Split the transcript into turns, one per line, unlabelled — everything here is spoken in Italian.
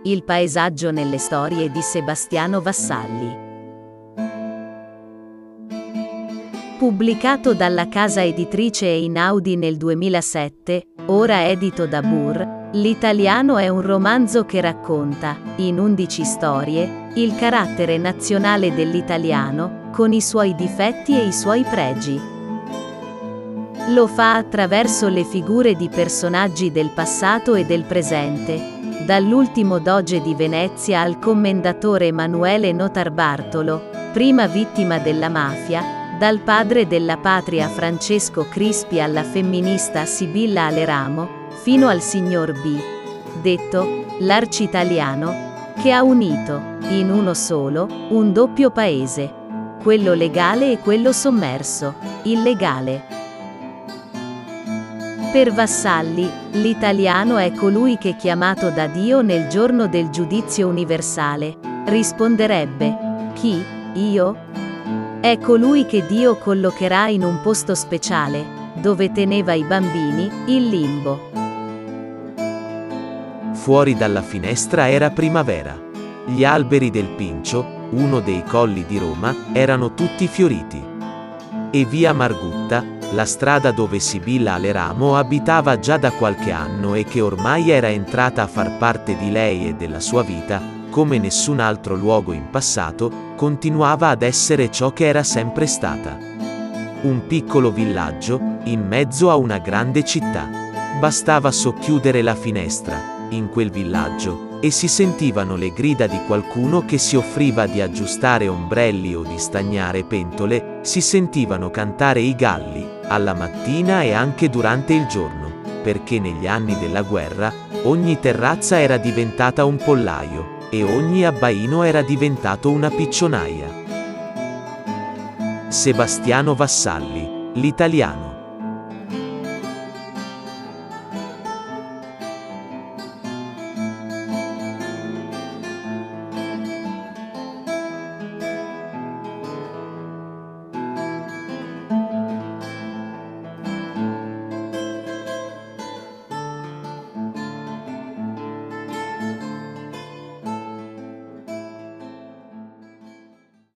Il paesaggio nelle storie di Sebastiano Vassalli. Pubblicato dalla casa editrice Einaudi nel 2007, ora edito da Burr, L'italiano è un romanzo che racconta, in 11 storie, il carattere nazionale dell'italiano, con i suoi difetti e i suoi pregi. Lo fa attraverso le figure di personaggi del passato e del presente, dall'ultimo doge di Venezia al commendatore Emanuele Notarbartolo, prima vittima della mafia, dal padre della patria Francesco Crispi alla femminista Sibilla Aleramo, fino al signor B, detto l'Arcitaliano, che ha unito, in uno solo, un doppio paese, quello legale e quello sommerso, illegale. Per Vassalli, l'italiano è colui che, chiamato da Dio nel giorno del giudizio universale, risponderebbe: chi? Io? È colui che Dio collocherà in un posto speciale, dove teneva i bambini, il limbo.
Fuori dalla finestra era primavera. Gli alberi del Pincio, uno dei colli di Roma, erano tutti fioriti. E via Margutta, la strada dove Sibilla Aleramo abitava già da qualche anno e che ormai era entrata a far parte di lei e della sua vita, come nessun altro luogo in passato, continuava ad essere ciò che era sempre stata. Un piccolo villaggio, in mezzo a una grande città. Bastava socchiudere la finestra, in quel villaggio, e si sentivano le grida di qualcuno che si offriva di aggiustare ombrelli o di stagnare pentole, si sentivano cantare i galli, alla mattina e anche durante il giorno, perché negli anni della guerra, ogni terrazza era diventata un pollaio, e ogni abbaino era diventato una piccionaia. Sebastiano Vassalli, l'italiano.